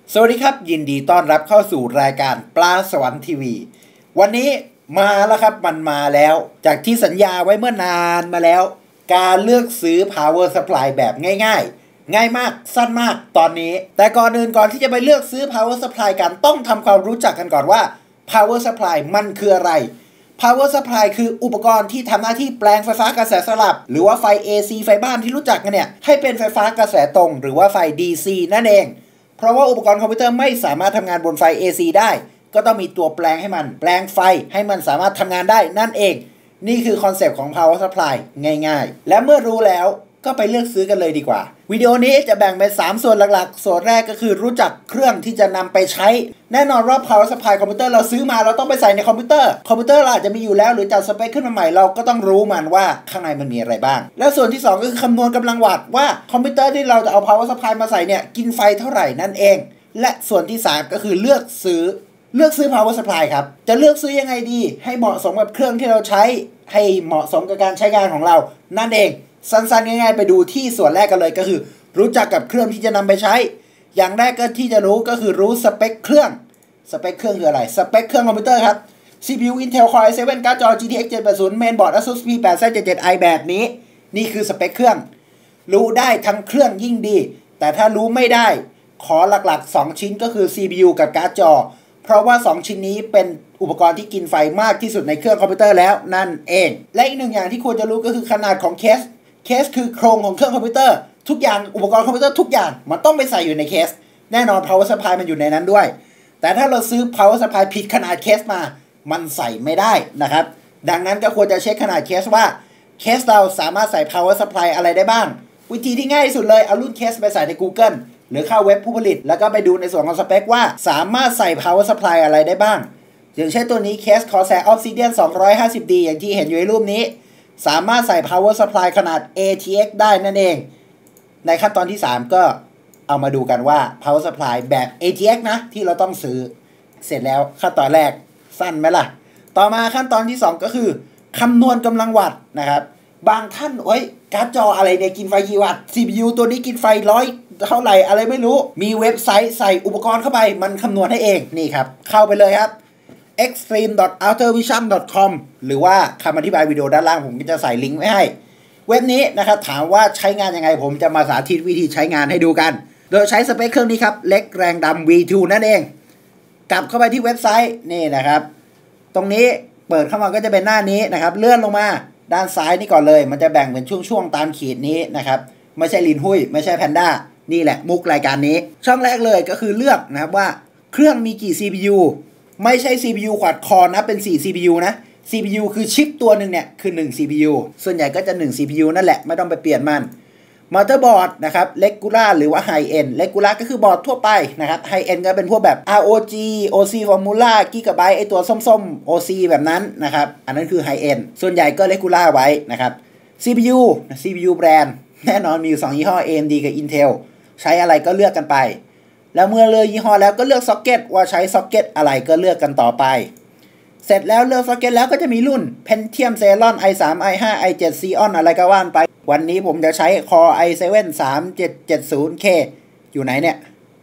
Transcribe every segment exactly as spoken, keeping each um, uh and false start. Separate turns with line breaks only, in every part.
สวัสดีครับยินดีต้อนรับเข้าสู่รายการปลาสวรรค์ทีวีวันนี้มาแล้วครับมันมาแล้วจากที่สัญญาไว้เมื่อนานมาแล้วการเลือกซื้อ power supply แบบง่ายๆง่ายมากสั้นมากตอนนี้แต่ก่อนอื่นก่อนที่จะไปเลือกซื้อ power supply กันต้องทำความรู้จักกันก่อนว่า power supply มันคืออะไร power supply คืออุปกรณ์ที่ทำหน้าที่แปลงไฟฟ้ากระแสสลับหรือว่าไฟ เอ ซี ไฟบ้านที่รู้จักกันเนี่ยให้เป็นไฟฟ้ากระแสตรงหรือว่าไฟ ดี ซี นั่นเองเพราะว่าอุปกรณ์คอมพิวเตอร์ไม่สามารถทำงานบนไฟ เอ ซี ได้ก็ต้องมีตัวแปลงให้มันแปลงไฟให้มันสามารถทำงานได้นั่นเองนี่คือคอนเซปต์ของ power supply ง่ายๆและเมื่อรู้แล้วก็ไปเลือกซื้อกันเลยดีกว่าวิดีโอนี้จะแบ่งเป็นสามส่วนหลักๆส่วนแรกก็คือรู้จักเครื่องที่จะนำไปใช้แน่นอนว่า power supply คอมพิวเตอร์เราซื้อมาเราต้องไปใส่ในคอมพิวเตอร์คอมพิวเตอร์เราอาจจะมีอยู่แล้วหรือจัดสเปคขึ้นมาใหม่เราก็ต้องรู้มันว่าข้างในมันมีอะไรบ้างและส่วนที่สองก็คือคำนวณกำลังวัตต์ว่าคอมพิวเตอร์ที่เราจะเอา power supply มาใส่เนี่ยกินไฟเท่าไหร่นั่นเองและส่วนที่สามก็คือเลือกซื้อเลือกซื้อ power supply ครับจะเลือกซื้อยังไงดีให้เหมาะสมกับเครื่องที่เราใช้ให้เหมาะสมกับการใช้งานของเรานั่นเองสั้นๆง่ายๆไปดูที่ส่วนแรกกันเลยก็คือรู้จักกับเครื่องที่จะนำไปใช้อย่างแรกก็ที่จะรู้ก็คือรู้สเปคเครื่องสเปคเครื่องคืออะไรสเปคเครื่องคอมพิวเตอร์ครับ ซี พี ยู Intel Core ไอ เซเว่น การ์ดจอ จี ที เอ็กซ์ เจ็ดแปดศูนย์ Mainboard Asus พี แปด แซด เจ็ดสิบเจ็ด ไอ แบบนี้นี่คือสเปคเครื่องรู้ได้ทั้งเครื่องยิ่งดีแต่ถ้ารู้ไม่ได้ขอหลักๆสองชิ้นก็คือ ซี พี ยู กับการ์ดจอเพราะว่าสองชิ้นนี้เป็นอุปกรณ์ที่กินไฟมากที่สุดในเครื่องคอมพิวเตอร์แล้วนั่นเองและอีกหนึ่งอย่างที่ควรจะรู้ก็คือขนาดของเคสเคสคือโครงของเครื่องคอมพิวเตอร์ทุกอย่างอุปกรณ์คอมพิวเตอร์ทุกอย่างมันต้องไปใส่อยู่ในเคสแน่นอน power supply มันอยู่ในนั้นด้วยแต่ถ้าเราซื้อ power supply ผิดขนาดเคสมามันใส่ไม่ได้นะครับดังนั้นก็ควรจะเช็คขนาดเคสว่าเคสเราสามารถใส่ power supply อะไรได้บ้างวิธีที่ง่ายที่สุดเลยเอารุ่นเคสไปใส่ใน Google หรือเข้าเว็บผู้ผลิตแล้วก็ไปดูในส่วนของสเปคว่าสามารถใส่ power supply อะไรได้บ้างอย่างเช่นตัวนี้เคส Corsair Obsidian สองร้อยห้าสิบดี อย่างที่เห็นอยู่ในรูปนี้สามารถใส่ power supply ขนาด เอ ที เอ็กซ์ ได้นั่นเองในขั้นตอนที่สามก็เอามาดูกันว่า power supply แบบ เอ ที เอ็กซ์ นะที่เราต้องซื้อเสร็จแล้วขั้นตอนแรกสั้นไหมล่ะต่อมาขั้นตอนที่สองก็คือคำนวณกำลังวัตต์นะครับบางท่านโอ้ยการ์ดจออะไรเนี่ยกินไฟกี่วัตต์ ซี พี ยู ตัวนี้กินไฟร้อยเท่าไหร่อะไรไม่รู้มีเว็บไซต์ใส่อุปกรณ์เข้าไปมันคำนวณให้เองนี่ครับเข้าไปเลยครับ เอ็กซ์ตรีม ดอท อัลเทอร์วิชั่น ดอท คอม หรือว่าคำอธิบายวิดีโอด้านล่างผมก็จะใส่ลิงก์ไว้ให้เว็บนี้นะครับถามว่าใช้งานยังไงผมจะมาสาธิตวิธีใช้งานให้ดูกันโดยใช้สเปคเครื่องนี้ครับเล็กแรงดำ วี ทู นั่นเองกลับเข้าไปที่เว็บไซต์นี่นะครับตรงนี้เปิดเข้ามาก็จะเป็นหน้านี้นะครับเลื่อนลงมาด้านซ้ายนี่ก่อนเลยมันจะแบ่งเป็นช่วงๆตามขีดนี้นะครับไม่ใช่ลินหุ้ยไม่ใช่แพนด้านี่แหละมุกรายการนี้ช่องแรกเลยก็คือเลือกนะครับว่าเครื่องมีกี่ ซี พี ยู ไม่ใช่ ซี พี ยู quad core นะเป็น สี่ ซี พี ยู นะ ซี พี ยู คือชิปตัวหนึ่งเนี่ยคือหนึ่ง ซี พี ยู ส่วนใหญ่ก็จะหนึ่ง ซี พี ยู นั่นแหละไม่ต้องไปเปลี่ยนมันมอเตอร์บอร์ดนะครับ regular หรือว่า high end regular ก็คือบอร์ดทั่วไปนะครับ high end ก็เป็นพวกแบบ อาร์ โอ จี โอ ซี Formula Gigabyte ไอตัวส้มๆ โอ ซี แบบนั้นนะครับอันนั้นคือ high end ส่วนใหญ่ก็ regular ไว้นะครับ ซี พี ยู ซี พี ยู แบรนด์แน่นอนมีอยู่สองยี่ห้อ เอ เอ็ม ดี กับ Intel ใช้อะไรก็เลือกกันไปแล้วเมื่อเลือกยี่ห้อแล้วก็เลือกซ็อกเก็ตว่าใช้ซ็อกเก็ตอะไรก็เลือกกันต่อไปเสร็จแล้วเลือกซ็อกเก็ตแล้วก็จะมีรุ่น Pentium Celeron ไอ ทรี ไอ ไฟว์ ไอ เซเว่น Xeon อะไรก็ว่านไปวันนี้ผมจะใช้ Core ไอ เซเว่น สามเจ็ดเจ็ดศูนย์เค อยู่ไหนเนี่ย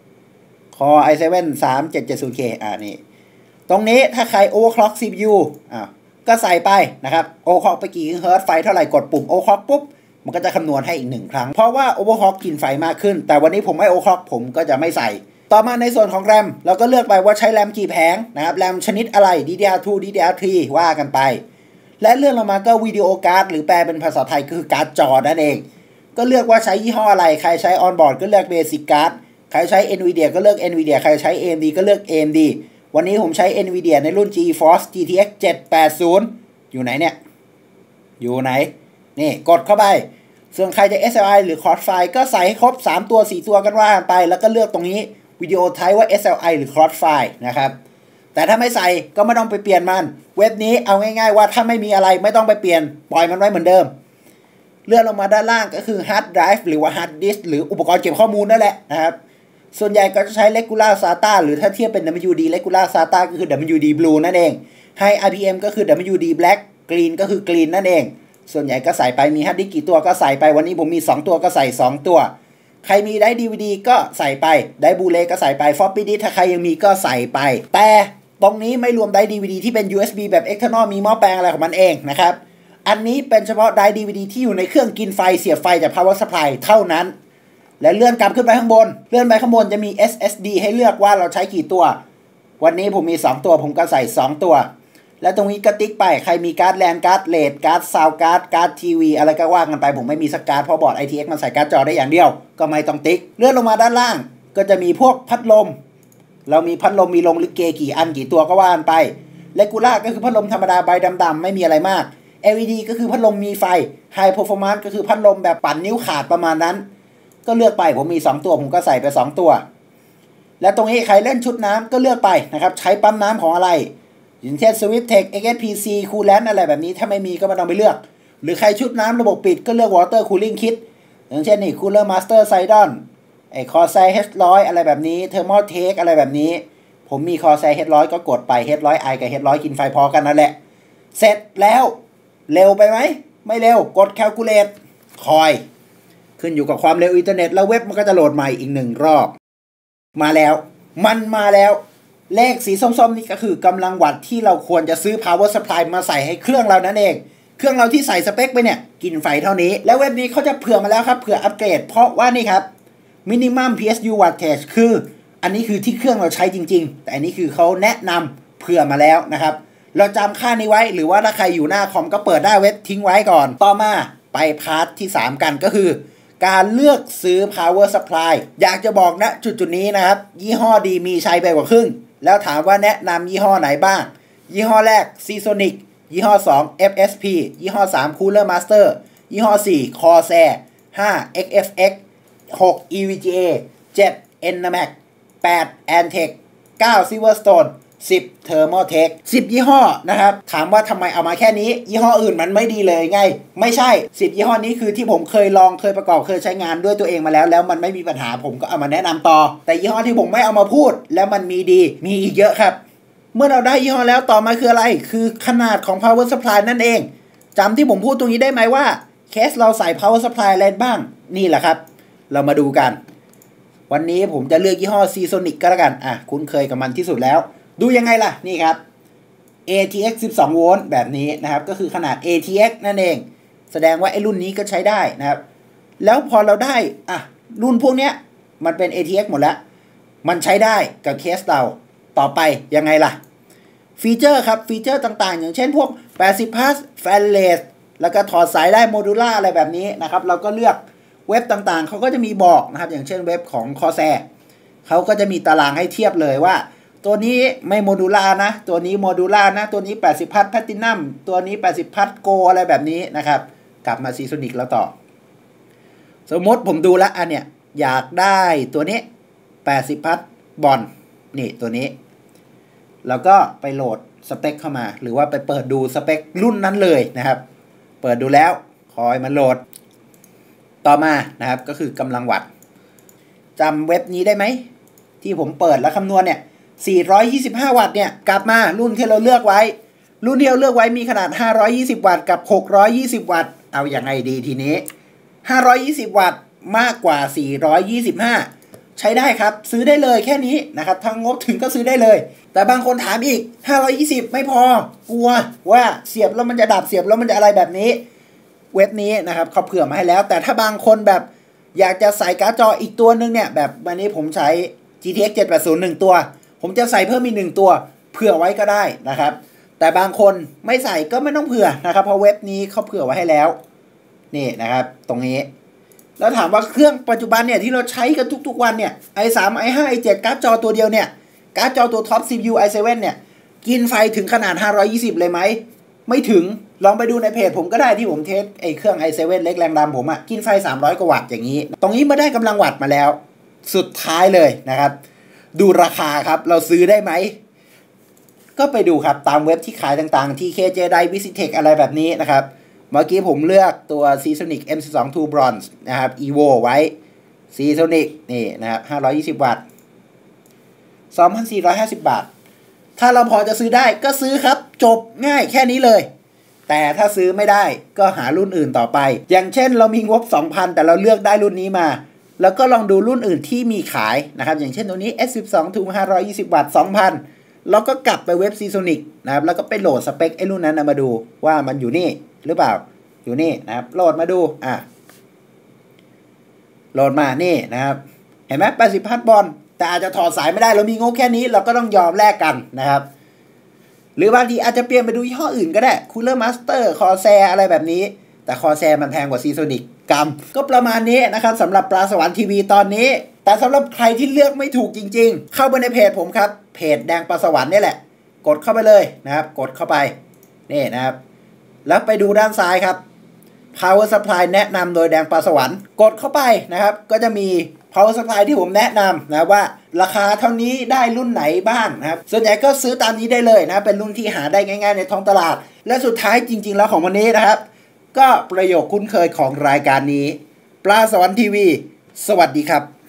Core ไอ เซเว่น สามเจ็ดเจ็ดศูนย์เค อ่านี่ตรงนี้ถ้าใคร Overclock ซี พี ยู อ่าก็ใส่ไปนะครับ Overclock ไปกี่เฮิร์ตซ์ไฟเท่าไหร่กดปุ่ม Overclock ปุ๊บมันก็จะคำนวณให้อีกหนึ่งครั้งเพราะว่า Overclock กินไฟมากขึ้นแต่วันนี้ผมไม่ Overclock ผมก็จะไม่ใส่ต่อมาในส่วนของแรมเราก็เลือกไปว่าใช้แรมกี่แผงนะครับแรมชนิดอะไร ดี ดี อาร์ ทู ดี ดี อาร์ ทรี ว่ากันไปและเลื่อนลงมาก็วิดีโอการ์ดหรือแปลเป็นภาษาไทยก็คือการ์ดจอนั่นเองก็เลือกว่าใช้ยี่ห้ออะไรใครใช้ On-board ก็เลือก Basic Card ใครใช้ Nvidia ก็เลือก Nvidia ใครใช้ เอ เอ็ม ดี ก็เลือก เอ เอ็ม ดี วันนี้ผมใช้ Nvidia ในรุ่น GeForce จี ที เอ็กซ์ เจ็ดแปดศูนย์อยู่ไหนเนี่ยอยู่ไหนนี่กดเข้าไปส่วนใครจะ เอส แอล ไอ หรือ Crossfire ก็ใส่ให้ครบสามตัวสี่ตัวกันว่าไปแล้วก็เลือกตรงนี้วิดีโอไทป์ว่า เอส แอล ไอ หรือ Crossfire นะครับแต่ถ้าไม่ใส่ก็ไม่ต้องไปเปลี่ยนมันเว็บนี้เอาง่ายๆว่าถ้าไม่มีอะไรไม่ต้องไปเปลี่ยนปล่อยมันไว้เหมือนเดิมเลื่อนลงมาด้านล่างก็คือ Hard Drive หรือว่า Hard Disk หรืออุปกรณ์เก็บข้อมูลนั่นแหละนะครับส่วนใหญ่ก็จะใช้ Regular ซาต้า หรือถ้าเทียบเป็น ดับเบิลยู ดี Regular ซาต้า ก็คือ ดับเบิลยู ดี Blue นั่นเอง High อาร์ พี เอ็ม ก็คือ ดับเบิลยู ดี Black Green ก็คือ Green นั่นเองส่วนใหญ่ก็ใส่ไปมี Hard Disk กี่ตัวก็ใส่ไปวันนี้ผมมีสองตัวก็ใส่สองตัวใครมีได้ ดี วี ดี ก็ใส่ไปได้บูเลก็ใส่ไป Floppy disk ถ้าใครยังมีก็ใส่ไปแต่ตรงนี้ไม่รวมได้ ดี วี ดี ที่เป็น ยู เอส บี แบบ external มีหม้อแปลงอะไรของมันเองนะครับอันนี้เป็นเฉพาะได้ ดี วี ดี ที่อยู่ในเครื่องกินไฟเสียบไฟจาก power supply เท่านั้นและเลื่อนกลับขึ้นไปข้างบนเลื่อนไปข้างบนจะมี เอส เอส ดี ให้เลือกว่าเราใช้กี่ตัววันนี้ผมมีสองตัวผมก็ใส่สองตัวและตรงนี้ก็ติ๊กไปใครมีการ์ดแลนการ์ดเลดการ์ดซาวการ์ดการ์ดทีวีอะไรก็ว่ากันไปผมไม่มีสการ์ดเพราะบอร์ด ไอ ที เอ็กซ์ มันใส่การ์ดจอได้อย่างเดียวก็ไม่ต้องติ๊กเลื่อนลงมาด้านล่างก็จะมีพวกพัดลมเรามีพัดลมมีลงลิเกกี่อันกี่ตัวก็ว่ากันไปเลกูล่าก็คือพัดลมธรรมดาใบดำๆไม่มีอะไรมาก แอล อี ดี ก็คือพัดลมมีไฟ High Performance ก็คือพัดลมแบบปั่นนิ้วขาดประมาณนั้นก็เลือกไปผมมีสองตัวผมก็ใส่ไปสองตัวและตรงนี้ใครเล่นชุดน้ำก็เลือกไปนะครับใช้ปั๊มน้ำของอะไรอย่างเช่น Swiftech เอ็กซ์ เอส พี ซี Coolant อะไรแบบนี้ถ้าไม่มีก็ไม่ต้องไปเลือกหรือใครชุดน้ำระบบปิดก็เลือก Water Cooling Kit อย่างเช่นนี่ Cooler Master Sidon ไอ้ Corsair เอช หนึ่งร้อย อะไรแบบนี้ Thermaltake อะไรแบบนี้ผมมี Corsair เอช หนึ่งร้อย ก็กดไป เอช หนึ่งร้อย ไอ กับ เอช หนึ่งร้อย กินไฟพอกันนั่นแหละเสร็จแล้วเร็วไปไหมไม่เร็วกด Calculate คอยขึ้นอยู่กับความเร็วอินเทอร์เน็ตแล้วเว็บมันก็จะโหลดใหม่อีกหนึ่งรอบมาแล้วมันมาแล้วเลขสีส้มๆนี่ก็คือกำลังวัตต์ที่เราควรจะซื้อ power supply มาใส่ให้เครื่องเรานั่นเองเครื่องเราที่ใส่สเปคไปเนี่ยกินไฟเท่านี้แล้วเว็บนี้เขาจะเผื่อมาแล้วครับเผื่ออัปเกรดเพราะว่านี่ครับ minimum พี เอส ยู wattage คืออันนี้คือที่เครื่องเราใช้จริงๆแต่อันนี้คือเขาแนะนำเผื่อมาแล้วนะครับเราจำค่านี้ไว้หรือว่าถ้าใครอยู่หน้าคอมก็เปิดหน้าเว็บทิ้งไว้ก่อนต่อมาไปพาร์ทที่สามกันก็คือการเลือกซื้อ power supply อยากจะบอกนะจุดจุดนี้นะครับยี่ห้อดีมีใช้ไปกว่าครึ่งแล้วถามว่าแนะนำยี่ห้อไหนบ้างยี่ห้อแรก Seasonic ยี่ห้อสอง เอฟ เอส พี ยี่ห้อสาม Cooler Master ยี่ห้อสี่ Corsair ห้า เอ็กซ์ เอฟ เอ็กซ์ หก อี วี จี เอ เจ็ด Enamax แปด Antec เก้า Silverstoneสิบ Thermaltake สิบยี่ห้อนะครับถามว่าทำไมเอามาแค่นี้ยี่ห้ออื่นมันไม่ดีเลยไงไม่ใช่สิบยี่ห้อนี้คือที่ผมเคยลองเคยประกอบเคยใช้งานด้วยตัวเองมาแล้วแล้วมันไม่มีปัญหาผมก็เอามาแนะนำต่อแต่ยี่ห้อที่ผมไม่เอามาพูดแล้วมันมีดีมีอีกเยอะครับเมื่อเราได้ยี่ห้อแล้วต่อมาคืออะไรคือขนาดของ power supply นั่นเองจำที่ผมพูดตรงนี้ได้ไหมว่าเคสเราใส่ power supply อะไรบ้างนี่แหละครับเรามาดูกันวันนี้ผมจะเลือกยี่ห้อ Seasonic ก็แล้วกันอ่ะคุ้นเคยกับมันที่สุดแล้วดูยังไงล่ะนี่ครับ เอ ที เอ็กซ์ สิบสอง โวลต์แบบนี้นะครับก็คือขนาด เอ ที เอ็กซ์ นั่นเองแสดงว่าไอ้รุ่นนี้ก็ใช้ได้นะครับแล้วพอเราได้อ่ะรุ่นพวกเนี้ยมันเป็น เอ ที เอ็กซ์ หมดแล้วมันใช้ได้กับเคสเราต่อไปยังไงล่ะฟีเจอร์ครับฟีเจอร์ต่างๆอย่างเช่นพวกแปดสิบ พัท แฟลชเลสแล้วก็ถอดสายได้โมดูล่าอะไรแบบนี้นะครับเราก็เลือกเว็บต่างๆเขาก็จะมีบอกนะครับอย่างเช่นเว็บของ Corsair เขาก็จะมีตารางให้เทียบเลยว่าตัวนี้ไม่โมดูล่านะตัวนี้โมดูล่านะตัวนี้แปดสิบพัทแพลตินัมตัวนี้แปดสิบพัทโกอะไรแบบนี้นะครับกลับมาซีโซนิกแล้วต่อสมมติผมดูแล้วอันเนี้ยอยากได้ตัวนี้แปดสิบพัทบอลนี่ตัวนี้แล้วก็ไปโหลดสเปคเข้ามาหรือว่าไปเปิดดูสเปครุ่นนั้นเลยนะครับเปิดดูแล้วคอยมันโหลดต่อมานะครับก็คือกำลังวัตต์จำเว็บนี้ได้ไหมที่ผมเปิดแล้วคำนวณเนี่ยสี่ร้อยยี่สิบห้าวัตต์เนี่ยกลับมารุ่นที่เราเลือกไว้รุ่นที่เราเลือกไว้มีขนาดห้าร้อยยี่สิบวัตต์กับหกร้อยยี่สิบวัตต์เอาอย่างไงดีทีนี้ห้าร้อยยี่สิบวัตต์มากกว่าสี่ร้อยยี่สิบห้าใช้ได้ครับซื้อได้เลยแค่นี้นะครับถ้างบถึงก็ซื้อได้เลยแต่บางคนถามอีกห้าร้อยยี่สิบไม่พอกลัวว่าเสียบแล้วมันจะดับเสียบแล้วมันจะอะไรแบบนี้เว็บนี้นะครับเขาเผื่อมาให้แล้วแต่ถ้าบางคนแบบอยากจะใส่การ์ดจออีกตัวนึงเนี่ยแบบวันนี้ผมใช้ จี ที เอ็กซ์ เจ็ดแปดศูนย์ หนึ่งตัวผมจะใส่เพิ่มอีกหนึ่งตัวเผื่อไว้ก็ได้นะครับแต่บางคนไม่ใส่ก็ไม่ต้องเผื่อนะครับเพราะเว็บนี้เขาเผื่อไว้ให้แล้วนี่นะครับตรงนี้แล้วถามว่าเครื่องปัจจุบันเนี่ยที่เราใช้กันทุกๆวันเนี่ย ไอ สาม ไอ ห้า ไอ เจ็ด การ์ดจอตัวเดียวเนี่ยการ์ดจอตัวท็อป ซี พี ยู ไอ เซเว่น เนี่ยกินไฟถึงขนาดห้าร้อยยี่สิบเลยไหมไม่ถึงลองไปดูในเพจผมก็ได้ที่ผมเทสไอเครื่อง ไอ เซเว่น เล็กแรงดำผมอะกินไฟสามร้อยกว่าวัตต์อย่างนี้ตรงนี้มาได้กำลังวัตต์มาแล้วสุดท้ายเลยนะครับดูราคาครับเราซื้อได้ไหมก็ไปดูครับตามเว็บที่ขายต่างๆ ที เค เจ ได Visitech อะไรแบบนี้นะครับเมื่อกี้ผมเลือกตัว Seasonic เอ็ม สิบสอง True Bronze นะครับ Evo ไว้ Seasonic นี่นะครับห้าร้อยยี่สิบวัตต์ สองพันสี่ร้อยห้าสิบ บาทถ้าเราพอจะซื้อได้ก็ซื้อครับจบง่ายแค่นี้เลยแต่ถ้าซื้อไม่ได้ก็หารุ่นอื่นต่อไปอย่างเช่นเรามีงบ สองพัน แต่เราเลือกได้รุ่นนี้มาแล้วก็ลองดูรุ่นอื่นที่มีขายนะครับอย่างเช่นตัวนี้ เอส สิบสอง ทุงห้าร้อยยี่สิบ วัตต์ สองพัน แล้วก็กลับไปเว็บ Seasonic นะครับแล้วก็ไปโหลดสเปคไอ้รุ่นนั้นมาดูว่ามันอยู่นี่หรือเปล่าอยู่นี่นะครับโหลดมาดูอ่ะโหลดมานี่นะครับเห็นไหมแปดสิบพัทบอลแต่อาจจะถอดสายไม่ได้เรามีงบแค่นี้เราก็ต้องยอมแลกกันนะครับหรือบางทีอาจจะเปลี่ยนไปดูยี่ห้ออื่นก็ได้ Cooler Master Corsair อะไรแบบนี้แต่ Corsair มันแพงกว่า Seasonic กรรมก็ประมาณนี้นะครับสำหรับปลาสวรรค์ทีวีตอนนี้แต่สำหรับใครที่เลือกไม่ถูกจริงๆเข้าไปในเพจผมครับเพจแดงปลาสวรรค์นี่แหละกดเข้าไปเลยนะครับกดเข้าไปนี่นะครับแล้วไปดูด้านซ้ายครับ Power Supply แนะนำโดยแดงปลาสวรรค์กดเข้าไปนะครับก็จะมี Power Supply ที่ผมแนะนำนะว่าราคาเท่านี้ได้รุ่นไหนบ้างนะครับส่วนใหญ่ก็ซื้อตามนี้ได้เลยนะเป็นรุ่นที่หาได้ง่ายๆในท้องตลาดและสุดท้ายจริงๆแล้วของวันนี้นะครับก็ประโยคคุ้นเคยของรายการนี้ปลาสวรรค์ทีวีสวัสดีครับ